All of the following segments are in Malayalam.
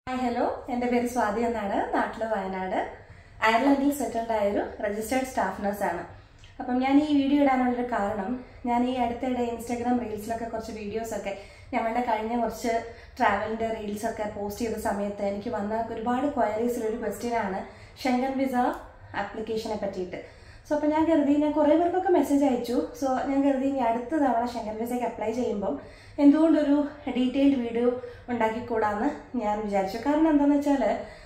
Hi, hello. എൻ്റെ പേര് സ്വാതി എന്നാണ്. നാട്ടിലെ വയനാട് അയർലൻഡിൽ സെറ്റിൽഡ് ആയ ഒരു രജിസ്റ്റേർഡ് സ്റ്റാഫ് നഴ്സ് ആണ്. അപ്പം ഞാൻ ഈ വീഡിയോ ഇടാനുള്ളൊരു കാരണം ഞാൻ ഈ അടുത്തിടെ ഇൻസ്റ്റാഗ്രാം റീൽസിലൊക്കെ കുറച്ച് വീഡിയോസൊക്കെ ഞങ്ങളുടെ കഴിഞ്ഞ കുറച്ച് ട്രാവലിൻ്റെ റീൽസൊക്കെ പോസ്റ്റ് ചെയ്ത സമയത്ത് എനിക്ക് വന്ന ഒരുപാട് ക്വയറീസിലൊരു ക്വസ്റ്റ്യനാണ് ഷെങ്കൻ വിസ ആപ്ലിക്കേഷനെ പറ്റിയിട്ട്. സോ അപ്പോൾ ഞാൻ കരുതി ഞാൻ കുറേ പേർക്കൊക്കെ മെസ്സേജ് അയച്ചു. സോ ഞാൻ കരുതി ഇനി അടുത്ത തവണ ഷെങ്കൻ വിസയ്ക്ക് അപ്ലൈ ചെയ്യുമ്പം എന്തുകൊണ്ടൊരു ഡീറ്റെയിൽഡ് വീഡിയോ ഉണ്ടാക്കിക്കൂടാന്ന് ഞാൻ വിചാരിച്ചു. കാരണം എന്താണെന്ന് വെച്ചാൽ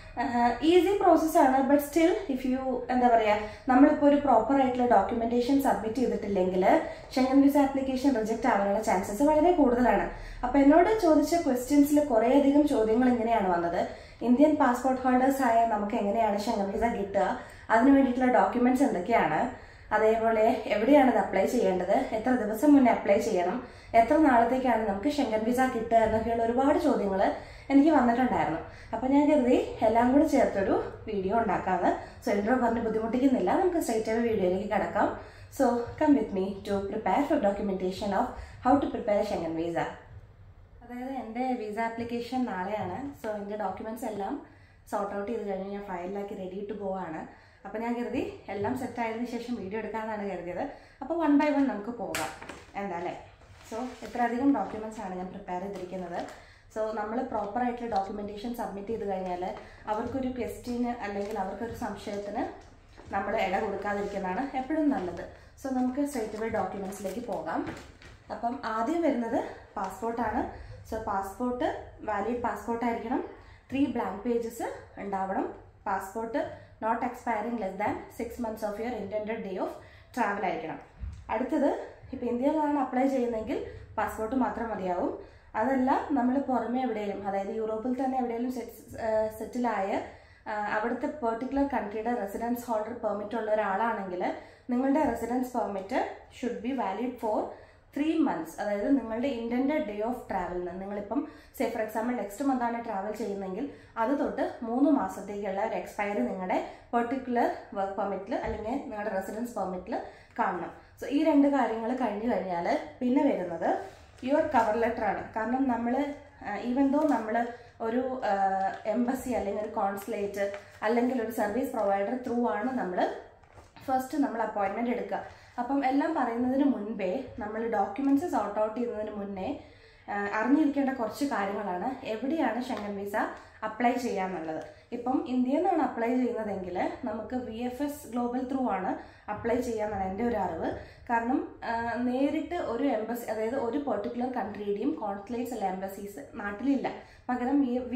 ഈസി പ്രോസസ്സാണ്. ബട്ട് സ്റ്റിൽ ഇഫ് യു എന്താ പറയുക, നമ്മളിപ്പോൾ ഒരു പ്രോപ്പർ ആയിട്ടുള്ള ഡോക്യുമെന്റേഷൻ സബ്മിറ്റ് ചെയ്തിട്ടില്ലെങ്കിൽ ഷെങ്കൻ വിസ ആപ്ലിക്കേഷൻ റിജക്റ്റ് ആവാനുള്ള ചാൻസസ് വളരെ കൂടുതലാണ്. അപ്പോൾ എന്നോട് ചോദിച്ച ക്വസ്റ്റ്യൻസിൽ കുറേയധികം ചോദ്യങ്ങൾ ഇങ്ങനെയാണ് വന്നത്. ഇന്ത്യൻ പാസ്പോർട്ട് ഹോൾഡേഴ്സ് ആയ നമുക്ക് എങ്ങനെയാണ് ഷെങ്കൻ വിസ കിട്ടുക, അതിന് വേണ്ടിയിട്ടുള്ള ഡോക്യുമെന്റ്സ് എന്തൊക്കെയാണ്, അതേപോലെ എവിടെയാണ് ഇത് അപ്ലൈ ചെയ്യേണ്ടത്, എത്ര ദിവസം മുന്നേ അപ്ലൈ ചെയ്യണം, എത്ര നാളത്തേക്കാണ് നമുക്ക് ഷെങ്കൻ വിസ കിട്ടുക എന്നൊക്കെയുള്ള ഒരുപാട് ചോദ്യങ്ങൾ എനിക്ക് വന്നിട്ടുണ്ടായിരുന്നു. അപ്പോൾ ഞാൻ കരുതി എല്ലാം കൂടി ചേർത്തൊരു വീഡിയോ ഉണ്ടാക്കാമെന്ന്. സോ ഇൻട്രോ പറഞ്ഞ് ബുദ്ധിമുട്ടിക്കുന്നില്ല, നമുക്ക് സ്ട്രൈറ്റ് അവേ വീഡിയോയിലേക്ക് കടക്കാം. So come with me to prepare for documentation of how to prepare Schengen visa. അതായത് എൻ്റെ വിസ ആപ്ലിക്കേഷൻ നാളെയാണ്. സോ എൻ്റെ ഡോക്യുമെന്റ്സ് എല്ലാം സോർട്ട് ഔട്ട് ചെയ്ത് കഴിഞ്ഞ് ഞാൻ ഫയലിലാക്കി റെഡി ടു ഗോ ആണ്. അപ്പോൾ ഞാൻ കരുതി എല്ലാം സെറ്റ് ആയതിനു ശേഷം വീഡിയോ എടുക്കാമെന്നാണ് കരുതിയത്. അപ്പോൾ 1 by 1 നമുക്ക് പോകാം എന്താല്ലേ. സോ ഇത്രയധികം ഡോക്യുമെന്റ്സ് ആണ് ഞാൻ പ്രിപ്പയർ ചെയ്തിരിക്കുന്നത്. സോ നമ്മൾ പ്രോപ്പറായിട്ടുള്ള ഡോക്യുമെന്റേഷൻ സബ്മിറ്റ് ചെയ്ത് കഴിഞ്ഞാൽ അവർക്കൊരു ക്വസ്റ്റ്യന് അല്ലെങ്കിൽ അവർക്കൊരു സംശയത്തിന് നമ്മൾ ഇട കൊടുക്കാതിരിക്കുന്നതാണ് എപ്പോഴും നല്ലത്. സോ നമുക്ക് സ്ട്രേറ്റ് അവേ ഡോക്യുമെന്റ്സിലേക്ക് പോകാം. അപ്പം ആദ്യം വരുന്നത് പാസ്പോർട്ടാണ്. സോ പാസ്പോർട്ട് വാലിഡ് പാസ്പോർട്ട് ആയിരിക്കണം. 3 blank പേജസ് ഉണ്ടാവണം. Passport not expiring less than 6 months of your intended day of travel ആയിരിക്കണം. അടുത്തത് ഇപ്പോൾ ഇന്ത്യയിലാണ് അപ്ലൈ ചെയ്യുന്നതെങ്കിൽ പാസ്പോർട്ട് മാത്രം മതിയാവും. അതല്ല നമ്മൾ പുറമെ എവിടെയും, അതായത് യൂറോപ്പിൽ തന്നെ എവിടെയെങ്കിലും സെറ്റിലായ അവിടുത്തെ പെർട്ടിക്കുലർ കൺട്രിയുടെ റെസിഡൻസ് ഹോൾഡർ പെർമിറ്റ് ഉള്ള ഒരാളാണെങ്കിൽ നിങ്ങളുടെ residence permit should be valid for 3 months. അതായത് നിങ്ങളുടെ ഇൻറ്റൻഡഡ് ഡേ ഓഫ് ട്രാവലിന് നിങ്ങളിപ്പം സേ ഫോർ എക്സാമ്പിൾ നെക്സ്റ്റ് മന്താണ് ട്രാവൽ ചെയ്യുന്നതെങ്കിൽ അത് തൊട്ട് 3 മാസത്തേക്കുള്ള ഒരു എക്സ്പയറി നിങ്ങളുടെ പെർട്ടിക്കുലർ വർക്ക് പെർമിറ്റിൽ അല്ലെങ്കിൽ നിങ്ങളുടെ റെസിഡൻസ് പെർമിറ്റിൽ കാണണം. സോ ഈ 2 കാര്യങ്ങൾ കഴിഞ്ഞു കഴിഞ്ഞാൽ പിന്നെ വരുന്നത് യുവർ കവർ ലെറ്റർ ആണ്. കാരണം നമ്മൾ ഈവൻ ദോ നമ്മൾ ഒരു എംബസി അല്ലെങ്കിൽ ഒരു കോൺസുലേറ്റ് അല്ലെങ്കിൽ ഒരു സർവീസ് പ്രൊവൈഡർ ത്രൂ ആണ് നമ്മൾ അപ്പോയിൻമെൻറ്റ് എടുക്കുക. അപ്പം എല്ലാം പറയുന്നതിന് മുൻപേ നമ്മൾ ഡോക്യുമെന്റ്സ് സോർട്ട് ഔട്ട് ചെയ്യുന്നതിന് മുന്നേ അറിഞ്ഞിരിക്കേണ്ട കുറച്ച് കാര്യങ്ങളാണ് എവിടെയാണ് ഷെങ്കൻ വിസ അപ്ലൈ ചെയ്യാന്നുള്ളത്. ഇപ്പം ഇന്ത്യയിൽ നിന്നാണ് അപ്ലൈ ചെയ്യുന്നതെങ്കിൽ നമുക്ക് VFS ഗ്ലോബൽ ത്രൂ ആണ് അപ്ലൈ ചെയ്യാന്നാണ് എൻ്റെ ഒരു അറിവ്. കാരണം നേരിട്ട് ഒരു എംബസി, അതായത് ഒരു പെർട്ടിക്കുലർ കൺട്രിയുടെയും കോൺസുലേറ്റ്സ് അല്ല എംബസീസ് നാട്ടിലില്ല. പകരം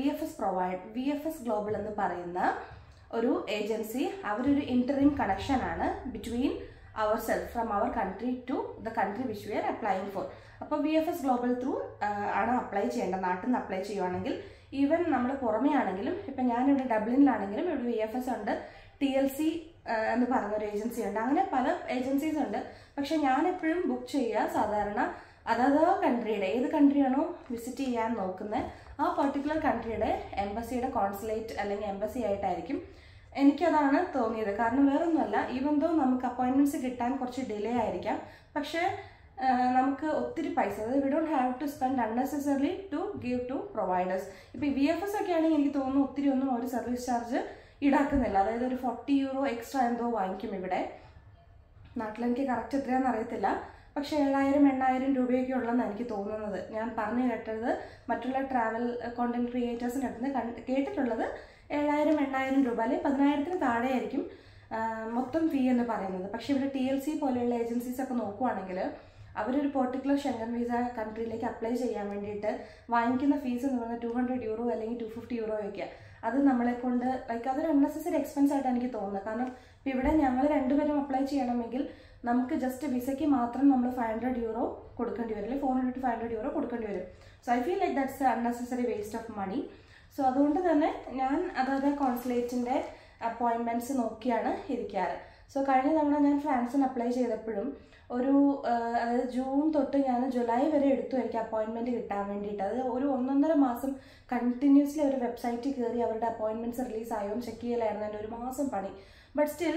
VFS ഗ്ലോബൽ എന്ന് പറയുന്ന ഒരു ഏജൻസി, അവരൊരു ഇന്ററിം കണക്ഷൻ ആണ് between ourselves from our country to the country which we are applying for. അപ്പോൾ VFS ഗ്ലോബൽ ത്രൂ ആണ് അപ്ലൈ ചെയ്യേണ്ടത്. നാട്ടിൽ നിന്ന് അപ്ലൈ ചെയ്യുവാണെങ്കിൽ ഈവൻ നമ്മൾ പുറമേ ആണെങ്കിലും, ഇപ്പം ഞാനിവിടെ ഡബ്ലിനിലാണെങ്കിലും ഇവിടെ VFS ഉണ്ട്, TLC എന്ന് പറഞ്ഞൊരു ഏജൻസി ഉണ്ട്, അങ്ങനെ പല ഏജൻസീസ് ഉണ്ട്. പക്ഷെ ഞാൻ എപ്പോഴും ബുക്ക് ചെയ്യുക സാധാരണ അതാത് കൺട്രിയുടെ, ഏത് കൺട്രിയാണോ വിസിറ്റ് ചെയ്യാൻ നോക്കുന്നത് ആ പെർട്ടിക്കുലർ കൺട്രിയുടെ എംബസിയുടെ കോൺസുലേറ്റ് അല്ലെങ്കിൽ എംബസി ആയിട്ടായിരിക്കും. എനിക്കതാണ് തോന്നിയത്. കാരണം വേറൊന്നുമല്ല, ഈവൻ ദോ നമുക്ക് അപ്പോയിൻമെന്റ്സ് കിട്ടാൻ കുറച്ച് ഡിലേ ആയിരിക്കാം, പക്ഷേ നമുക്ക് ഒത്തിരി പൈസ, അതായത് we don't have to spend unnecessarily to give to providers. ഇപ്പോൾ VFS ഒക്കെ ആണെങ്കിൽ എനിക്ക് തോന്നുന്നു ഒത്തിരി ഒന്നും ഒരു സർവീസ് ചാർജ് ഈടാക്കുന്നില്ല. അതായത് ഒരു 40 euro എക്സ്ട്രാ എന്തോ വാങ്ങിക്കും ഇവിടെ. നാട്ടിലെനിക്ക് കറക്റ്റ് എത്രയാണെന്ന് അറിയത്തില്ല, പക്ഷേ 7,000-8,000 രൂപയൊക്കെ ഉള്ളതെന്ന് എനിക്ക് തോന്നുന്നത്. ഞാൻ പറഞ്ഞു കേട്ടത് മറ്റുള്ള ട്രാവൽ കോണ്ടന്റ് ക്രിയേറ്റേഴ്സിൻ്റെ അടുത്ത് നിന്ന് കേട്ടിട്ടുള്ളത് 7,000-8,000 രൂപ അല്ലെങ്കിൽ 10,000-ന് താഴെ ആയിരിക്കും മൊത്തം ഫീ എന്ന് പറയുന്നത്. പക്ഷേ ഇവിടെ TLC പോലെയുള്ള ഏജൻസീസ് ഒക്കെ നോക്കുവാണെങ്കിൽ അവരൊരു പെർട്ടിക്കുലർ ഷെങ്കൻ വിസ കൺട്രിയിലേക്ക് അപ്ലൈ ചെയ്യാൻ വേണ്ടിയിട്ട് വാങ്ങിക്കുന്ന ഫീസ് എന്ന് പറയുന്നത് 200 euro അല്ലെങ്കിൽ 250 euro ഒക്കെയാണ്. അത് നമ്മളെ കൊണ്ട് അതൊരു അൺനെസസറി എക്സ്പെൻസ് ആയിട്ടാണ് എനിക്ക് തോന്നുന്നത്. കാരണം ഇപ്പം ഇവിടെ ഞങ്ങൾ 2 പേരും അപ്ലൈ ചെയ്യണമെങ്കിൽ നമുക്ക് ജസ്റ്റ് വിസയ്ക്ക് മാത്രം നമ്മൾ 500 euro കൊടുക്കേണ്ടി വരും, അല്ലെങ്കിൽ 400 to 500 euro കൊടുക്കേണ്ടി വരും. So I feel like that's unnecessary waste of money. So അതുകൊണ്ട് തന്നെ ഞാൻ അതായത് കോൺസുലേറ്റിൻ്റെ അപ്പോയിൻമെൻറ്റ്സ് നോക്കിയാണ് ഇരിക്കാറ്. സോ കഴിഞ്ഞ തവണ ഞാൻ ഫ്രാൻസിന് അപ്ലൈ ചെയ്തപ്പോഴും അതായത് ജൂൺ തൊട്ട് ഞാൻ ജൂലൈ വരെ എടുത്തു എനിക്ക് അപ്പോയിൻമെൻറ്റ് കിട്ടാൻ വേണ്ടിയിട്ട്. അത് ഒരു 1.5 മാസം കണ്ടിന്യൂസ്ലി ഒരു വെബ്സൈറ്റിൽ കയറി അവരുടെ അപ്പോയിൻമെൻറ്റ്സ് റിലീസ് ആയോ എന്ന് ചെക്ക് ചെയ്യലായിരുന്നു എൻ്റെ 1 മാസം പണി. But still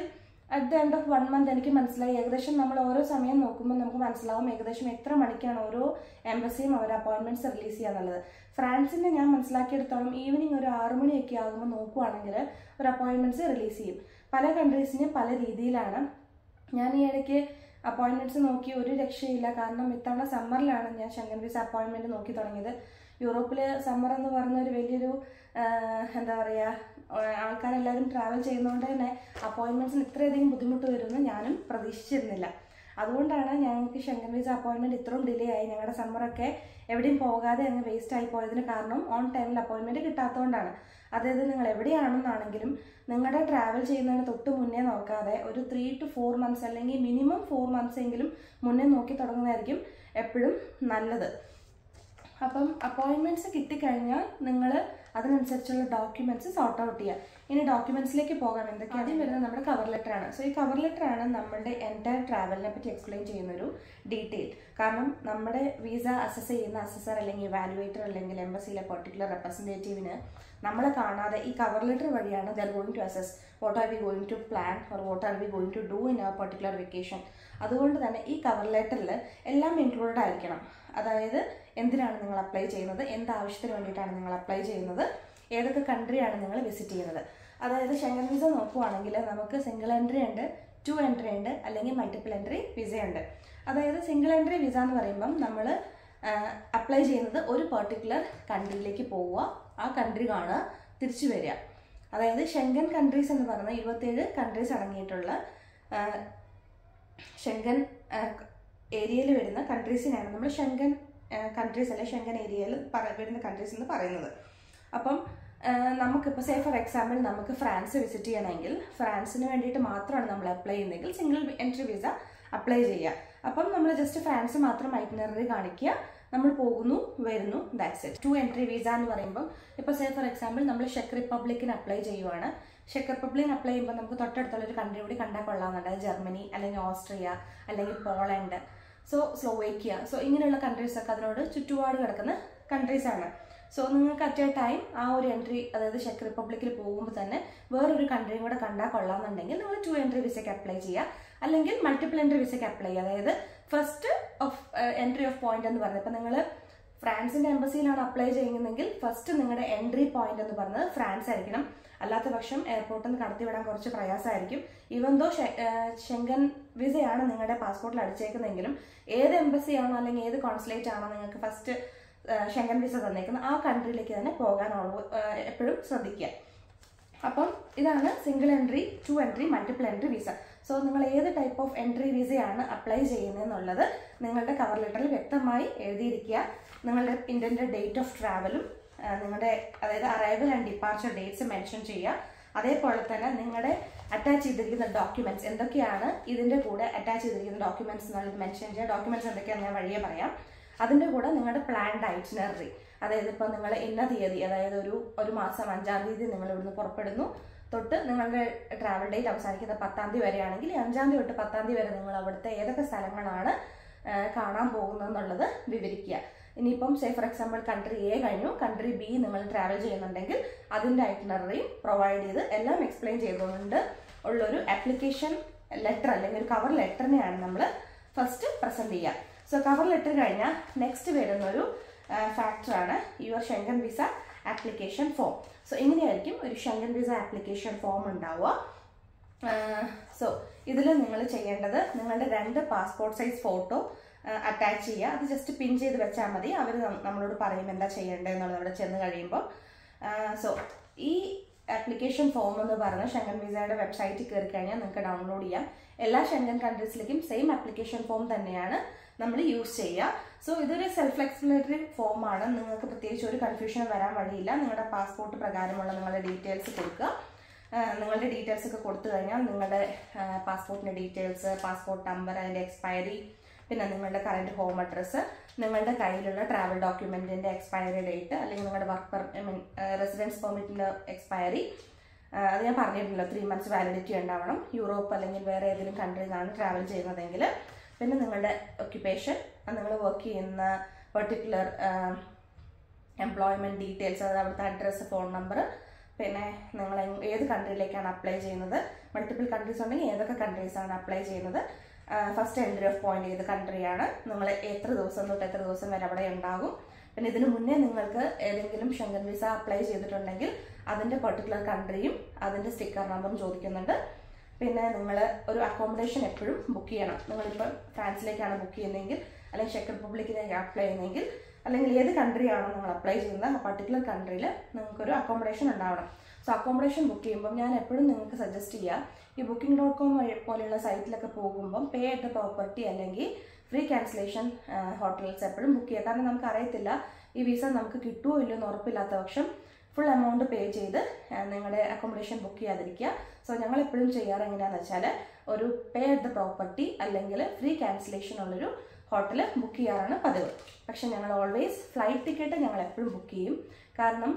at the end of 1 month എനിക്ക് മനസ്സിലായി ഏകദേശം നമ്മൾ ഓരോ സമയം നോക്കുമ്പോൾ നമുക്ക് മനസ്സിലാവും ഏകദേശം എത്ര മണിക്കാണ് ഓരോ എംബസിയും അവർ അപ്പോയിൻമെന്റ്സ് റിലീസ് ചെയ്യാന്നുള്ളത്. ഫ്രാൻസിന്റെ ഞാൻ മനസ്സിലാക്കിയെടുത്തോളം ഈവനിങ് ഒരു 6 മണിയൊക്കെ ആകുമ്പോൾ നോക്കുവാണെങ്കിൽ ഒരു അപ്പോയിൻമെന്റ്സ് റിലീസ് ചെയ്യും. പല കൺട്രീസിനും പല രീതിയിലാണ്. ഞാൻ ഈ ഇടയ്ക്ക് അപ്പോയിൻമെന്റ്സ് നോക്കി ഒരു രക്ഷയില്ല. കാരണം ഇത്തവണ സമ്മറിലാണ് ഞാൻ ഷെങ്കൻ വിസ അപ്പോയിൻമെന്റ് നോക്കി തുടങ്ങിയത്. യൂറോപ്പിൽ സമ്മർ എന്ന് പറഞ്ഞ ഒരു വലിയൊരു എന്താ പറയുക, ആൾക്കാരെല്ലാവരും ട്രാവൽ ചെയ്യുന്നതുകൊണ്ട് തന്നെ അപ്പോയിൻമെന്റ്സിന് ഇത്രയധികം ബുദ്ധിമുട്ട് വരുമെന്ന് ഞാനും പ്രതീക്ഷിച്ചിരുന്നില്ല. അതുകൊണ്ടാണ് ഞങ്ങൾക്ക് ഷെങ്കൻ വിസ അപ്പോയിൻമെന്റ് ഇത്രയും ഡിലേ ആയി. ഞങ്ങളുടെ സമ്മറൊക്കെ എവിടെയും പോകാതെ അങ്ങ് വേസ്റ്റ് ആയി പോയതിന് കാരണം ഓൺ ടൈമിൽ അപ്പോയിൻമെന്റ് കിട്ടാത്തതുകൊണ്ടാണ്. അതായത് നിങ്ങൾ എവിടെയാണെന്നാണെങ്കിലും നിങ്ങളുടെ ട്രാവൽ ചെയ്യുന്നതിന് തൊട്ട് മുന്നേ നോക്കാതെ ഒരു 3 to 4 months അല്ലെങ്കിൽ മിനിമം 4 months എങ്കിലും മുന്നേ നോക്കി തുടങ്ങുന്നതായിരിക്കും എപ്പോഴും നല്ലത്. അപ്പം അപ്പോയിൻമെന്റ്സ് കിട്ടിക്കഴിഞ്ഞാൽ നിങ്ങൾ അതിനനുസരിച്ചുള്ള ഡോക്യുമെന്റ്സ് സോർട്ട് ഔട്ട് ചെയ്യുക. ഇനി ഡോക്യുമെന്റ്സിലേക്ക് പോകാം. എന്തൊക്കെയാണ് ആദ്യം വരുന്നത് നമ്മുടെ കവർ ലെറ്റർ ആണ്. സോ ഈ കവർ ലെറ്റർ ആണ് നമ്മളുടെ എൻറ്റയർ ട്രാവലിനെ പറ്റി എക്സ്പ്ലെയിൻ ചെയ്യുന്നൊരു ഡീറ്റെയിൽ. കാരണം നമ്മുടെ വിസ അസസ് ചെയ്യുന്ന അസസർ അല്ലെങ്കിൽ ഇവാലുവേറ്റർ അല്ലെങ്കിൽ എംബസിയിലെ പെർട്ടിക്കുലർ റെപ്രസെൻറ്റേറ്റീവിന് നമ്മളെ കാണാതെ ഈ കവർ ലെറ്റർ വഴിയാണ് they're going to assess what are we going to plan or what are we going to do in ആ പെർട്ടിക്കുലർ വെക്കേഷൻ. അതുകൊണ്ട് തന്നെ ഈ കവർ ലെറ്ററിൽ എല്ലാം ഇൻക്ലൂഡഡ് ആയിരിക്കണം. അതായത് എന്തിനാണ് നിങ്ങൾ അപ്ലൈ ചെയ്യുന്നത്, എന്ത് ആവശ്യത്തിന് വേണ്ടിയിട്ടാണ് നിങ്ങൾ അപ്ലൈ ചെയ്യുന്നത്, ഏതൊക്കെ കൺട്രിയാണ് നിങ്ങൾ വിസിറ്റ് ചെയ്യുന്നത്. അതായത് ഷെങ്കൻ വിസ നോക്കുവാണെങ്കിൽ നമുക്ക് സിംഗിൾ എൻട്രി ഉണ്ട്, 2 എൻട്രി ഉണ്ട്, അല്ലെങ്കിൽ മൾട്ടിപ്പിൾ എൻട്രി വിസ ഉണ്ട്. അതായത് സിംഗിൾ എൻട്രി വിസ എന്ന് പറയുമ്പം നമ്മൾ അപ്ലൈ ചെയ്യുന്നത് ഒരു പെർട്ടിക്കുലർ കൺട്രിയിലേക്ക് പോവുക, ആ കൺട്രി കാണുക, തിരിച്ചു വരിക. അതായത് ഷെങ്കൻ കൺട്രീസ് എന്ന് പറയുന്ന 27 കൺട്രീസ് അടങ്ങിയിട്ടുള്ള ഷെങ്കൻ ഏരിയയിൽ വരുന്ന കൺട്രീസിനാണ് നമ്മൾ ഷെങ്കൻ കൺട്രീസ് അല്ലെ ഷെങ്കൻ ഏരിയയിൽ വരുന്ന കൺട്രീസ് എന്ന് പറയുന്നത്. അപ്പം നമുക്കിപ്പോൾ സേ ഫോർ എക്സാമ്പിൾ നമുക്ക് ഫ്രാൻസ് വിസിറ്റ് ചെയ്യണമെങ്കിൽ ഫ്രാൻസിന് വേണ്ടിയിട്ട് മാത്രമാണ് നമ്മൾ അപ്ലൈ ചെയ്യുന്നതെങ്കിൽ സിംഗിൾ എൻട്രി വിസ അപ്ലൈ ചെയ്യുക. അപ്പം നമ്മൾ ജസ്റ്റ് ഫ്രാൻസ് മാത്രം ഐറ്റിനറി കാണിക്കുക, നമ്മൾ പോകുന്നു വരുന്നു, ദാറ്റ്സ് ഇറ്റ്. 2 എൻട്രി വിസ എന്ന് പറയുമ്പോൾ ഇപ്പോൾ സേ ഫോർ എക്സാമ്പിൾ നമ്മൾ ചെക്ക് റിപ്പബ്ലിക്കിന് അപ്ലൈ ചെയ്യുവാണ്. ചെക്ക് റിപ്പബ്ലിക്കിന് അപ്ലൈ ചെയ്യുമ്പോൾ നമുക്ക് തൊട്ടടുത്തുള്ള ഒരു കൺട്രി കൂടി കണ്ടാൽ കൊള്ളാമെന്നുണ്ട്. ജർമ്മനി അല്ലെങ്കിൽ ഓസ്ട്രിയ അല്ലെങ്കിൽ പോളണ്ട്, സ്ലോവേക്കിയ, ഇങ്ങനെയുള്ള കൺട്രീസൊക്കെ അതിനോട് ചുറ്റുപാട് കിടക്കുന്ന കൺട്രീസാണ്. സോ നിങ്ങൾക്ക് അറ്റ് എ ടൈം ആ ഒരു എൻട്രി, അതായത് ചെക്ക് റിപ്പബ്ലിക്കിൽ പോകുമ്പോൾ തന്നെ വേറൊരു കൺട്രിയും കൂടെ കണ്ടാൽ കൊള്ളാമെന്നുണ്ടെങ്കിൽ നിങ്ങൾ 2 എൻട്രി വിസയ്ക്ക് അപ്ലൈ ചെയ്യുക, അല്ലെങ്കിൽ മൾട്ടിപ്പിൾ എൻട്രി വിസയ്ക്ക് അപ്ലൈ ചെയ്യുക. അതായത് ഫസ്റ്റ് എൻട്രി ഓഫ് പോയിന്റ് എന്ന് പറയുന്നത്, ഇപ്പം നിങ്ങൾ ഫ്രാൻസിന്റെ എംബസിയിലാണ് അപ്ലൈ ചെയ്യുന്നതെങ്കിൽ ഫസ്റ്റ് നിങ്ങളുടെ എൻട്രി പോയിന്റ് എന്ന് പറയുന്നത് ഫ്രാൻസ് ആയിരിക്കണം. അല്ലാത്ത പക്ഷം എയർപോർട്ടിൽ നിന്ന് കടത്തിവിടാൻ കുറച്ച് പ്രയാസമായിരിക്കും. ഈവൻ ദോ ഷെങ്കൻ വിസയാണ് നിങ്ങളുടെ പാസ്പോർട്ടിൽ അടിച്ചേക്കുന്നതെങ്കിലും ഏത് എംബസിയാണോ അല്ലെങ്കിൽ ഏത് കോൺസുലേറ്റ് ആണോ നിങ്ങൾക്ക് ഫസ്റ്റ് ഷെങ്കൻ വിസ തന്നേക്കുന്നത് ആ കൺട്രിയിലേക്ക് തന്നെ പോകാൻ എപ്പോഴും ശ്രദ്ധിക്കുക. അപ്പം ഇതാണ് single entry, 2 entry, multiple entry visa. So നിങ്ങൾ ഏത് ടൈപ്പ് ഓഫ് എൻട്രി വിസയാണ് അപ്ലൈ ചെയ്യുന്നതെന്നുള്ളത് നിങ്ങളുടെ കവർ ലെറ്ററിൽ വ്യക്തമായി എഴുതിയിരിക്കുക. നിങ്ങളുടെ ഇന്ത്യൻ്റെ ഡേറ്റ് ഓഫ് ട്രാവലും നിങ്ങളുടെ അതായത് arrival and departure dates mention ചെയ്യുക. അതേപോലെ തന്നെ നിങ്ങളുടെ അറ്റാച്ച് ചെയ്തിരിക്കുന്ന ഡോക്യുമെന്റ്സ് എന്തൊക്കെയാണ്, ഇതിൻ്റെ കൂടെ അറ്റാച്ച് ചെയ്തിരിക്കുന്ന ഡോക്യുമെന്റ്സ് എന്നുള്ളത് മെൻഷൻ ചെയ്യുക. ഡോക്യുമെന്റ്സ് എന്തൊക്കെയാണ് ഞാൻ വഴിയെ പറയാം. അതിൻ്റെ കൂടെ നിങ്ങളുടെ പ്ലാൻഡ് ഐറ്റിനറി, അതായത് ഇപ്പോൾ നിങ്ങൾ ഇന്ന തീയതി, അതായത് ഒരു മാസം 5-ാം തീയതി നിങ്ങൾ ഇവിടുന്ന് പുറപ്പെടുന്നു തൊട്ട് നിങ്ങളുടെ ട്രാവൽ ഡേറ്റ് അവസാനിക്കുന്ന 10-ാം തീയതി വരെയാണെങ്കിൽ 5-ാം തീയതി തൊട്ട് 10-ാം തീയതി വരെ നിങ്ങൾ അവിടുത്തെ ഏതൊക്കെ സ്ഥലങ്ങളാണ് കാണാൻ പോകുന്നതെന്നുള്ളത് വിവരിക്കുക. ഇനിയിപ്പം say for example country A കഴിഞ്ഞു, കൺട്രി ബി നിങ്ങൾ ട്രാവൽ ചെയ്യുന്നുണ്ടെങ്കിൽ അതിൻ്റെ ഐറ്റിനറിയും പ്രൊവൈഡ് ചെയ്ത് എല്ലാം എക്സ്പ്ലെയിൻ ചെയ്തുകൊണ്ട് ഉള്ളൊരു ആപ്ലിക്കേഷൻ ലെറ്റർ അല്ലെങ്കിൽ ഒരു കവർ ലെറ്ററിനെയാണ് നമ്മൾ ഫസ്റ്റ് പ്രസന്റ് ചെയ്യുക. സോ കവർ ലെറ്റർ കഴിഞ്ഞാൽ നെക്സ്റ്റ് വരുന്നൊരു ഫാക്ടറാണ് your Schengen visa application form. So ഇങ്ങനെയായിരിക്കും ഒരു ഷെങ്കൻ വിസ ആപ്ലിക്കേഷൻ ഫോം ഉണ്ടാവുക. സോ ഇതിൽ നിങ്ങൾ ചെയ്യേണ്ടത് നിങ്ങളുടെ 2 പാസ്പോർട്ട് സൈസ് ഫോട്ടോ അറ്റാച്ച് ചെയ്യുക. അത് ജസ്റ്റ് പിൻ ചെയ്ത് വെച്ചാൽ മതി. അവർ നമ്മളോട് പറയും എന്താ ചെയ്യേണ്ടത് എന്നുള്ളത് അവിടെ ചെന്ന് കഴിയുമ്പോൾ. സോ ഈ ആപ്ലിക്കേഷൻ ഫോം എന്ന് പറഞ്ഞ ഷെങ്കൻ വിസയുടെ വെബ്സൈറ്റിൽ കയറി കഴിഞ്ഞാൽ നിങ്ങൾക്ക് ഡൗൺലോഡ് ചെയ്യാം. എല്ലാ ഷെങ്കൻ കൺട്രീസിലേക്കും സെയിം ആപ്ലിക്കേഷൻ ഫോം തന്നെയാണ് നമ്മൾ യൂസ് ചെയ്യുക. സോ ഇതൊരു സെൽഫ് എക്സ്പ്ലനേറ്ററി ഫോമാണ്. നിങ്ങൾക്ക് പ്രത്യേകിച്ച് ഒരു കൺഫ്യൂഷൻ വരാൻ വഴിയില്ല. നിങ്ങളുടെ പാസ്പോർട്ട് പ്രകാരമുള്ള നിങ്ങളുടെ ഡീറ്റെയിൽസ് കൊടുക്കുക. നിങ്ങളുടെ ഡീറ്റെയിൽസ് ഒക്കെ കൊടുത്തു കഴിഞ്ഞാൽ നിങ്ങളുടെ പാസ്പോർട്ടിൻ്റെ ഡീറ്റെയിൽസ്, പാസ്പോർട്ട് നമ്പർ, അതിൻ്റെ എക്സ്പയറി, പിന്നെ നിങ്ങളുടെ കറൻറ്റ് ഹോം അഡ്രസ്സ്, നിങ്ങളുടെ കയ്യിലുള്ള ട്രാവൽ ഡോക്യുമെൻറ്റിൻ്റെ എക്സ്പയറി ഡേറ്റ്, അല്ലെങ്കിൽ നിങ്ങളുടെ റെസിഡൻസ് പെർമിറ്റിൻ്റെ എക്സ്പയറി. അത് ഞാൻ പറഞ്ഞിട്ടുണ്ടല്ലോ, 3 months വാലിഡിറ്റി ഉണ്ടാവണം. യൂറോപ്പ് അല്ലെങ്കിൽ വേറെ ഏതെങ്കിലും കൺട്രിയിലാണ് ട്രാവൽ ചെയ്യുന്നതെങ്കിൽ. പിന്നെ നിങ്ങളുടെ ഒക്യുപ്പേഷൻ, നിങ്ങൾ വർക്ക് ചെയ്യുന്ന പെർട്ടിക്കുലർ എംപ്ലോയ്മെൻറ്റ് ഡീറ്റെയിൽസ്, അതായത് അവിടുത്തെ അഡ്രസ്സ്, ഫോൺ നമ്പർ, പിന്നെ നിങ്ങൾ ഏത് കൺട്രിയിലേക്കാണ് അപ്ലൈ ചെയ്യുന്നത്, മൾട്ടിപ്പിൾ കൺട്രീസ് ഉണ്ടെങ്കിൽ ഏതൊക്കെ കൺട്രീസാണ് അപ്ലൈ ചെയ്യുന്നത്, ഫസ്റ്റ് എൻട്രി ഓഫ് പോയിന്റ് ഏത് കൺട്രിയാണ്, നിങ്ങൾ എത്ര ദിവസം തൊട്ട് എത്ര ദിവസം വരെ അവിടെ ഉണ്ടാകും, പിന്നെ ഇതിനു മുന്നേ നിങ്ങൾക്ക് ഏതെങ്കിലും ഷെങ്കൻ വിസ അപ്ലൈ ചെയ്തിട്ടുണ്ടെങ്കിൽ അതിൻ്റെ പെർട്ടിക്കുലർ കൺട്രിയും അതിൻ്റെ സ്റ്റിക്കർ നമ്പറും ചോദിക്കുന്നുണ്ട്. പിന്നെ നിങ്ങൾ ഒരു അക്കോമഡേഷൻ എപ്പോഴും ബുക്ക് ചെയ്യണം. നിങ്ങളിപ്പോൾ ഫ്രാൻസിലേക്കാണ് ബുക്ക് ചെയ്യുന്നതെങ്കിൽ അല്ലെങ്കിൽ ചെക്ക് റിപ്പബ്ലിക്കിലേക്ക് അപ്ലൈ ചെയ്യുന്നതെങ്കിൽ അല്ലെങ്കിൽ ഏത് കൺട്രിയാണോ നിങ്ങൾ അപ്ലൈ ചെയ്യുന്നത് ആ പർട്ടിക്കുലർ കൺട്രിയിൽ നിങ്ങൾക്കൊരു അക്കോമഡേഷൻ ഉണ്ടാവണം. സോ അക്കോമഡേഷൻ ബുക്ക് ചെയ്യുമ്പോൾ ഞാൻ എപ്പോഴും നിങ്ങൾക്ക് സജസ്റ്റ് ചെയ്യുക, ഈ booking.com പോലെയുള്ള സൈറ്റിലൊക്കെ പോകുമ്പം പേ അറ്റ് ദ പ്രോപ്പർട്ടി അല്ലെങ്കിൽ ഫ്രീ ക്യാൻസലേഷൻ ഹോട്ടൽസ് എപ്പോഴും ബുക്ക് ചെയ്യുക. കാരണം നമുക്ക് അറിയത്തില്ല ഈ വിസ നമുക്ക് കിട്ടുമോ ഇല്ലയോ എന്ന് ഉറപ്പില്ലാത്ത പക്ഷം ഫുൾ എമൗണ്ട് പേ ചെയ്ത് നിങ്ങളുടെ അക്കോമഡേഷൻ ബുക്ക് ചെയ്യാതിരിക്കുക. സോ ഞങ്ങൾ എപ്പോഴും ചെയ്യാറ് എങ്ങനെയാണെന്ന് വെച്ചാൽ ഒരു പേ അറ്റ് ദ പ്രോപ്പർട്ടി അല്ലെങ്കിൽ ഫ്രീ ക്യാൻസലേഷൻ ഉള്ളൊരു ഹോട്ടൽ ബുക്ക് ചെയ്യാറാണ് പതിവ്. പക്ഷെ ഞങ്ങൾ ഓൾവേസ് ഫ്ലൈറ്റ് ടിക്കറ്റ് ഞങ്ങൾ എപ്പോഴും ബുക്ക് ചെയ്യും. കാരണം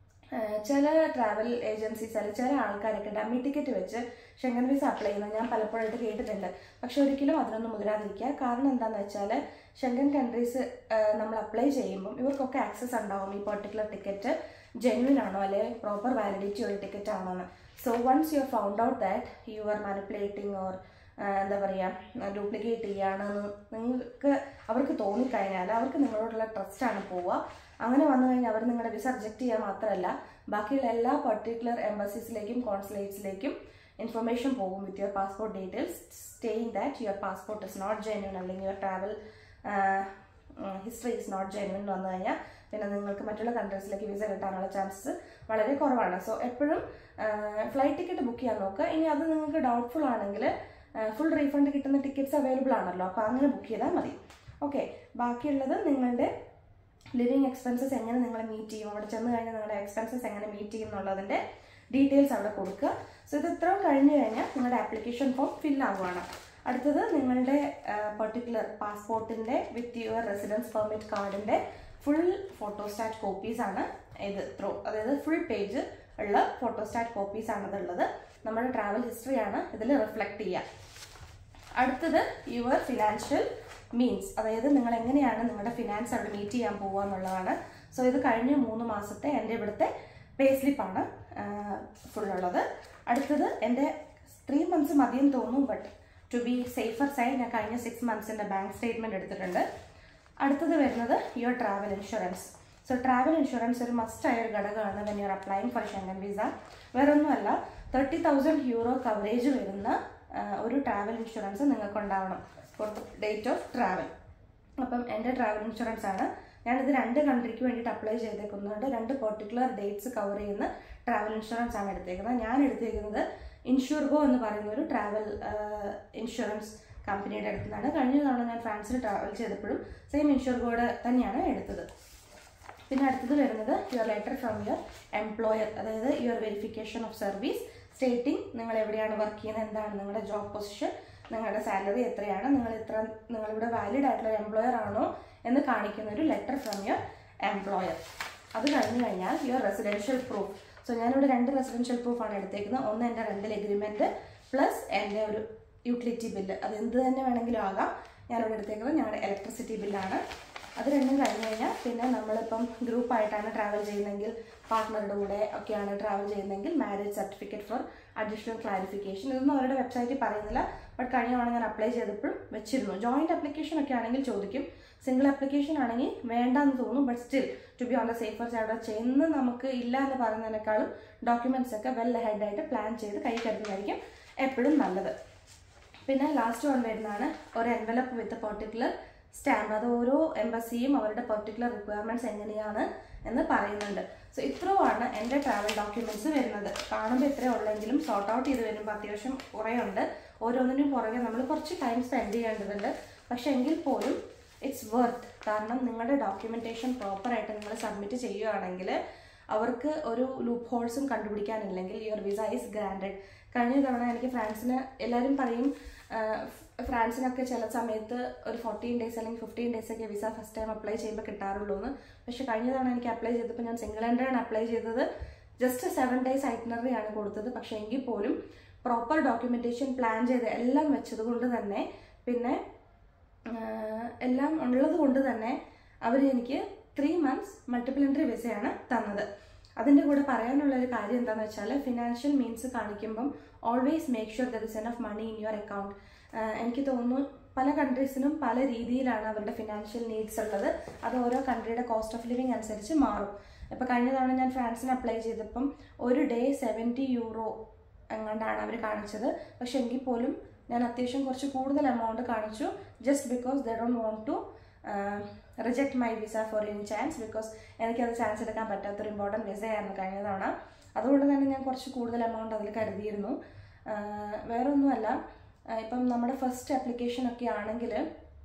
ചില ട്രാവൽ ഏജൻസീസ് അല്ലെങ്കിൽ ചില ആൾക്കാരൊക്കെ ഡമ്മി ടിക്കറ്റ് വെച്ച് ഷെങ്കൻ വിസ അപ്ലൈ ചെയ്യുന്നത് ഞാൻ പലപ്പോഴായിട്ട് കേട്ടിട്ടുണ്ട്. പക്ഷെ ഒരിക്കലും അതിനൊന്നും മുതിരാതിരിക്കുക. കാരണം എന്താണെന്ന് വെച്ചാൽ ഷെങ്കൻ കൺട്രീസ് നമ്മൾ അപ്ലൈ ചെയ്യുമ്പം ഇവർക്കൊക്കെ ആക്സസ് ഉണ്ടാവും ഈ പെർട്ടിക്കുലർ ടിക്കറ്റ് ജെന്വിൻ ആണോ അല്ലെങ്കിൽ പ്രോപ്പർ വാലിഡിറ്റി ഉള്ള ടിക്കറ്റ് ആണോ എന്ന്. So once you found out that you are manipulating or എന്താ പറയുക ഡ്യൂപ്ലിക്കേറ്റ് ചെയ്യുകയാണെന്ന് അവർക്ക് തോന്നിക്കഴിഞ്ഞാൽ അവർക്ക് നിങ്ങളോടുള്ള ട്രസ്റ്റാണ് പോവുക. അങ്ങനെ വന്നു കഴിഞ്ഞാൽ അവർ നിങ്ങളുടെ വിസ റിജക്റ്റ് ചെയ്യുക മാത്രമല്ല ബാക്കിയുള്ള എല്ലാ പർട്ടിക്കുലർ എംബസീസിലേക്കും കോൺസുലേറ്റ്സിലേക്കും ഇൻഫർമേഷൻ പോകും with your passport details staying that your passport is not genuine അല്ലെങ്കിൽ your travel history is not genuine എന്ന് വന്നു കഴിഞ്ഞാൽ പിന്നെ നിങ്ങൾക്ക് മറ്റുള്ള കൺട്രീസിലേക്ക് വിസ കിട്ടാനുള്ള ചാൻസസ് വളരെ കുറവാണ്. സോ എപ്പോഴും ഫ്ലൈറ്റ് ടിക്കറ്റ് ബുക്ക് ചെയ്യാൻ നോക്കുക. ഇനി അത് നിങ്ങൾക്ക് ഡൗട്ട്ഫുൾ ആണെങ്കിൽ ഫുൾ റീഫണ്ട് കിട്ടുന്ന ടിക്കറ്റ്സ് അവൈലബിൾ ആണല്ലോ, അപ്പോൾ അങ്ങനെ ബുക്ക് ചെയ്താൽ മതി. ഓക്കെ, ബാക്കിയുള്ളത് നിങ്ങളുടെ ലിവിങ് എക്സ്പെൻസസ് എങ്ങനെ നിങ്ങൾ മീറ്റ് ചെയ്യും, അവിടെ ചെന്ന് കഴിഞ്ഞാൽ നിങ്ങളുടെ എക്സ്പെൻസസ് എങ്ങനെ മീറ്റ് ചെയ്യും എന്നുള്ളതിൻ്റെ ഡീറ്റെയിൽസ് അവിടെ കൊടുക്കുക. സോ ഇത് ഇത്രയും കഴിഞ്ഞ് കഴിഞ്ഞാൽ നിങ്ങളുടെ ആപ്ലിക്കേഷൻ ഫോം ഫില്ലാവുകയാണ്. അടുത്തത് നിങ്ങളുടെ പെർട്ടിക്കുലർ പാസ്പോർട്ടിൻ്റെ വിത്ത് യുവർ റെസിഡൻസ് പെർമിറ്റ് കാർഡിൻ്റെ ഫുൾ ഫോട്ടോസ്റ്റാറ്റ് കോപ്പീസാണ് ഇത് അതായത് ഫുൾ പേജ് ഉള്ള ഫോട്ടോസ്റ്റാറ്റ് കോപ്പീസാണ് ഇതുള്ളത്. നമ്മുടെ ട്രാവൽ ഹിസ്റ്ററിയാണ് ഇതിൽ റിഫ്ലക്റ്റ് ചെയ്യുക. അടുത്തത് യുവർ ഫിനാൻഷ്യൽ മീൻസ്, അതായത് നിങ്ങൾ എങ്ങനെയാണ് നിങ്ങളുടെ ഫിനാൻസ് അവിടെ മീറ്റ് ചെയ്യാൻ പോവുക എന്നുള്ളതാണ്. സോ ഇത് കഴിഞ്ഞ 3 മാസത്തെ എൻ്റെ ഇവിടുത്തെ പേ സ്ലിപ്പാണ് ഫുള്ളുള്ളത്. അടുത്തത് എൻ്റെ 3 മന്ത്സ് മതിയും തോന്നും, but to be safer side ഞാൻ കഴിഞ്ഞ 6 മന്ത്സിൻ്റെ ബാങ്ക് സ്റ്റേറ്റ്മെൻറ്റ് എടുത്തിട്ടുണ്ട്. അടുത്തത് വരുന്നത് your travel insurance. So travel insurance ഒരു മസ്റ്റായ ഒരു ഘടകമാണ് when you are applying for Schengen visa. വേറൊന്നുമല്ല, 30,000 euro കവറേജ് വരുന്ന ഒരു ട്രാവൽ ഇൻഷുറൻസ് നിങ്ങൾക്ക് ഉണ്ടാവണം ഫോർ ഡേറ്റ് ഓഫ് ട്രാവൽ. അപ്പം എൻ്റെ ട്രാവൽ ഇൻഷുറൻസ് ആണ്. ഞാനിത് 2 കൺട്രിക്ക് വേണ്ടിയിട്ട് അപ്ലൈ ചെയ്തേക്കുന്നുണ്ട്. 2 പെർട്ടിക്കുലർ ഡേറ്റ്സ് കവർ ചെയ്യുന്ന ട്രാവൽ ഇൻഷുറൻസ് ആണ് എടുത്തേക്കുന്നത്. ഞാൻ എടുത്തേക്കുന്നത് ഇൻഷുർഗോ എന്ന് പറയുന്ന ഒരു ട്രാവൽ ഇൻഷുറൻസ് കമ്പനിയുടെ അടുത്തുനിന്നാണ്. കഴിഞ്ഞ തവണ ഞാൻ ഫ്രാൻസിൽ ട്രാവൽ ചെയ്തപ്പോഴും സെയിം ഇൻഷുർഗോയുടെ തന്നെയാണ് എടുത്തത്. പിന്നെ അടുത്തത് വരുന്നത് your letter from your employer, അതായത് your verification of service stating നിങ്ങൾ എവിടെയാണ് വർക്ക് ചെയ്യുന്നത്, എന്താണ് നിങ്ങളുടെ ജോബ് പൊസിഷൻ, നിങ്ങളുടെ സാലറി എത്രയാണ്, നിങ്ങളിവിടെ വാലിഡ് ആയിട്ടുള്ള എംപ്ലോയർ ആണോ എന്ന് കാണിക്കുന്ന ഒരു ലെറ്റർ ഫ്രം യുവർ എംപ്ലോയർ. അത് കഴിഞ്ഞ് കഴിഞ്ഞാൽ യുവർ റെസിഡൻഷ്യൽ പ്രൂഫ്. സോ ഞാനിവിടെ 2 റെസിഡൻഷ്യൽ പ്രൂഫാണ് എടുത്തേക്കുന്നത്. ഒന്ന് എൻ്റെ റെൻ്റൽ എഗ്രിമെൻറ്റ് പ്ലസ് എൻ്റെ ഒരു യൂട്ടിലിറ്റി ബില്ല്. അത് എന്ത് തന്നെ വേണമെങ്കിലും ആകാം. ഞാനിവിടെ എടുത്തേക്കുന്നത് ഞങ്ങളുടെ ഇലക്ട്രിസിറ്റി ബില്ലാണ്. അത് രണ്ടും കഴിഞ്ഞ് കഴിഞ്ഞാൽ പിന്നെ നമ്മളിപ്പം ഗ്രൂപ്പായിട്ടാണ് ട്രാവൽ ചെയ്യുന്നതെങ്കിൽ പാർട്ട്ണറുടെ കൂടെ ഒക്കെയാണ് ട്രാവൽ ചെയ്യുന്നതെങ്കിൽ marriage certificate for additional clarification. ഇതൊന്നും അവരുടെ വെബ്സൈറ്റിൽ പറയുന്നില്ല, ബട്ട് കഴിഞ്ഞ തവണ ഞാൻ അപ്ലൈ ചെയ്തപ്പോഴും വെച്ചിരുന്നു. ജോയിൻറ്റ് ആപ്ലിക്കേഷൻ ഒക്കെ ആണെങ്കിൽ ചോദിക്കും, സിംഗിൾ ആപ്ലിക്കേഷൻ ആണെങ്കിൽ വേണ്ടാന്ന് തോന്നും, but still to be on the safer side അവിടെ ചെന്ന് നമുക്ക് ഇല്ല എന്ന് പറയുന്നതിനേക്കാളും ഡോക്യുമെൻറ്റ്സ് ഒക്കെ വെൽ ഹെഡ് ആയിട്ട് പ്ലാൻ ചെയ്ത് കൈ കരുതുന്നതായിരിക്കും എപ്പോഴും നല്ലത്. പിന്നെ ലാസ്റ്റ് വൺ വരുന്നതാണ് ഒരു എൻവലപ്പ് വിത്ത് പെർട്ടിക്കുലർ സ്റ്റാമ്പ്. അത് ഓരോ എംബസിയും അവരുടെ പെർട്ടിക്കുലർ റിക്വയർമെൻറ്റ്സ് എങ്ങനെയാണ് എന്ന് പറയുന്നുണ്ട്. സോ ഇത്രയുമാണ് എൻ്റെ ട്രാവൽ ഡോക്യുമെൻറ്റ്സ് വരുന്നത്. കാണുമ്പോൾ ഇത്രയേ ഉള്ളെങ്കിലും സോർട്ട് ഔട്ട് ചെയ്ത് വരുമ്പോൾ അത്യാവശ്യം കുറേ ഉണ്ട്. ഓരോന്നിനും പുറകെ നമ്മൾ കുറച്ച് ടൈം സ്പെൻഡ് ചെയ്യേണ്ടതുണ്ട്. പക്ഷെ എങ്കിൽ പോലും ഇറ്റ്സ് വർത്ത്. കാരണം നിങ്ങളുടെ ഡോക്യുമെൻറ്റേഷൻ പ്രോപ്പറായിട്ട് നിങ്ങൾ സബ്മിറ്റ് ചെയ്യുകയാണെങ്കിൽ അവർക്ക് ഒരു ലൂപ്പ് ഹോൾസും കണ്ടുപിടിക്കാനില്ലെങ്കിൽ യുവർ വിസ ഈസ് ഗ്രാൻഡഡ്. കഴിഞ്ഞ തവണ എനിക്ക് ഫ്രാൻസിന് എല്ലാവരും പറയും ഫ്രാൻസിനൊക്കെ ചില സമയത്ത് ഒരു 14 days അല്ലെങ്കിൽ 15 days ഒക്കെ വിസ ഫസ്റ്റ് ടൈം അപ്ലൈ ചെയ്യുമ്പോൾ കിട്ടാറുള്ളൂ എന്ന്. പക്ഷേ കഴിഞ്ഞ തവണ എനിക്ക് അപ്ലൈ ചെയ്തപ്പോൾ ഞാൻ സിംഗിൾ എൻട്രിയാണ് അപ്ലൈ ചെയ്തത്. ജസ്റ്റ് 7 days ഐറ്റിനറി ആണ് കൊടുത്തത്. പക്ഷേ എങ്കിൽ പോലും പ്രോപ്പർ ഡോക്യുമെൻറ്റേഷൻ പ്ലാൻ ചെയ്ത് എല്ലാം വെച്ചത് കൊണ്ട് തന്നെ പിന്നെ എല്ലാം ഉള്ളത് കൊണ്ട് തന്നെ അവർ എനിക്ക് 3 months മൾട്ടിപ്പിൾ എൻട്രി വിസയാണ് തന്നത്. അതിൻ്റെ കൂടെ പറയാനുള്ളൊരു കാര്യം എന്താണെന്ന് വെച്ചാൽ ഫിനാൻഷ്യൽ മീൻസ് കാണിക്കുമ്പം always make sure there is enough money in your account. എനിക്ക് തോന്നുന്നു പല കൺട്രീസിനും പല രീതിയിലാണ് അവരുടെ ഫിനാൻഷ്യൽ നീഡ്സ് ഉള്ളത്. അത് ഓരോ കൺട്രിയുടെ കോസ്റ്റ് ഓഫ് ലിവിങ് അനുസരിച്ച് മാറും. ഇപ്പോൾ കഴിഞ്ഞ തവണ ഞാൻ ഫ്രാൻസിന് അപ്ലൈ ചെയ്തപ്പം ഒരു ഡേ 70 യൂറോ എങ്ങാണ്ടാണ് അവർ കാണിച്ചത്. പക്ഷെ എങ്കിൽ പോലും ഞാൻ അത്യാവശ്യം കുറച്ച് കൂടുതൽ എമൗണ്ട് കാണിച്ചു, just because they don't want to reject my visa for any chance. Because എനിക്കത് ചാൻസ് എടുക്കാൻ പറ്റാത്തൊരു ഇമ്പോർട്ടൻറ്റ് വിസയായിരുന്നു കഴിഞ്ഞ തവണ. അതുകൊണ്ട് തന്നെ ഞാൻ കുറച്ച് കൂടുതൽ എമൗണ്ട് അതിൽ കരുതിയിരുന്നു. വേറെ ഒന്നുമല്ല, ഇപ്പം നമ്മുടെ ഫസ്റ്റ് ആപ്ലിക്കേഷൻ ഒക്കെ ആണെങ്കിൽ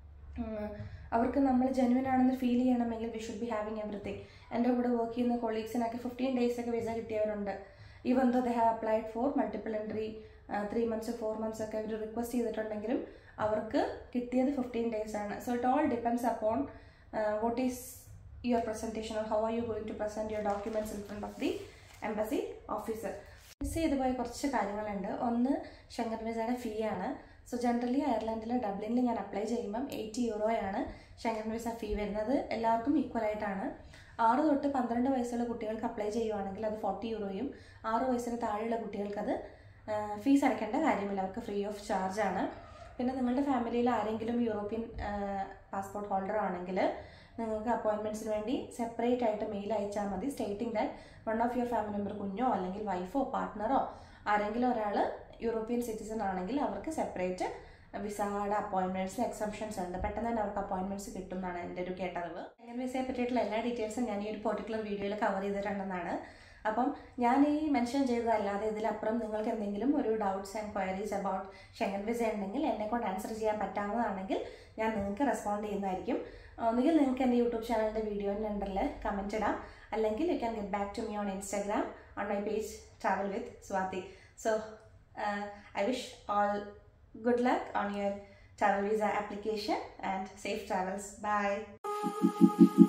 അവർക്ക് നമ്മൾ ജെന്യുവൻ ആണെന്ന് ഫീൽ ചെയ്യണമെങ്കിൽ we should be having everything. എൻ്റെ കൂടെ വർക്ക് ചെയ്യുന്ന കൊളീഗ്സിനൊക്കെ 15 days ഒക്കെ വിസ കിട്ടിയവരുണ്ട്. Even though they have applied for multiple entry 3 months 4 months ഒക്കെ അവർ റിക്വസ്റ്റ് ചെയ്തിട്ടുണ്ടെങ്കിലും അവർക്ക് കിട്ടിയത് 15 days ആണ്. So it all depends upon what is your presentation or how are you going to present your documents in front of the embassy officer. Miss ചെയ്ത് പോയ കുറച്ച് കാര്യങ്ങളുണ്ട്. ഒന്ന് ഷെങ്കൻ വിസയുടെ ഫീ ആണ്. സോ ജനറലി അയർലൻഡിൽ ഡബ്ലിനിൽ ഞാൻ അപ്ലൈ ചെയ്യുമ്പം 80 യൂറോയാണ് ഷെങ്കൻ വിസ ഫീ വരുന്നത്. എല്ലാവർക്കും ഈക്വൽ ആയിട്ടാണ്. 6 തൊട്ട് 12 വയസ്സുള്ള കുട്ടികൾക്ക് അപ്ലൈ ചെയ്യുവാണെങ്കിൽ അത് 40 യൂറോയും 6 വയസ്സിന് താഴെയുള്ള കുട്ടികൾക്ക് അത് ഫീസ് അടയ്ക്കേണ്ട കാര്യമില്ല, അവർക്ക് ഫ്രീ ഓഫ് ചാർജ് ആണ്. പിന്നെ നിങ്ങളുടെ ഫാമിലിയിൽ ആരെങ്കിലും യൂറോപ്യൻ പാസ്പോർട്ട് ഹോൾഡർ ആണെങ്കിൽ നിങ്ങൾക്ക് അപ്പോയിൻമെൻറ്റ്സിന് വേണ്ടി സെപ്പറേറ്റ് ആയിട്ട് മെയിൽ അയച്ചാൽ മതി, stating that one of your family member, കുഞ്ഞോ അല്ലെങ്കിൽ വൈഫോ പാർട്ട്ണറോ ആരെങ്കിലും ഒരാൾ യൂറോപ്യൻ സിറ്റിസൺ ആണെങ്കിൽ അവർക്ക് സെപ്പറേറ്റ് വിസയുടെ അപ്പോയിൻമെൻറ്റ്സിന് എക്സംഷൻസ് ഉണ്ട്. പെട്ടെന്ന് തന്നെ അവർക്ക് അപ്പോയിൻമെൻറ്റ്സ് കിട്ടും എന്നാണ് എൻ്റെ ഒരു കേട്ടറിവ്. ഷെങ്കൻ വിസയെ പറ്റിയിട്ടുള്ള എല്ലാ ഡീറ്റെയിൽസും ഞാൻ ഈ ഒരു പെർട്ടിക്കുലർ വീഡിയോയിൽ കവർ ചെയ്തിട്ടുണ്ടെന്നാണ്. അപ്പം ഞാൻ ഈ മെൻഷൻ ചെയ്തതല്ലാതെ ഇതിലപ്പുറം നിങ്ങൾക്ക് എന്തെങ്കിലും ഒരു doubts and queries about Schengen visa ഉണ്ടെങ്കിൽ എന്നെക്കൊണ്ട് ആൻസർ ചെയ്യാൻ പറ്റാവുന്നതാണെങ്കിൽ ഞാൻ നിങ്ങൾക്ക് റെസ്പോണ്ട് ചെയ്യുന്നതായിരിക്കും. ഒന്നുകിൽ നിങ്ങൾക്ക് എൻ്റെ യൂട്യൂബ് ചാനലിൻ്റെ വീഡിയോൻ്റെ അണ്ടറിൽ കമൻറ്റ് ഇടാം, അല്ലെങ്കിൽ you can get back to me on Instagram on my page travel with Swathi. So I wish all good luck on your travel visa application and safe travels. Bye.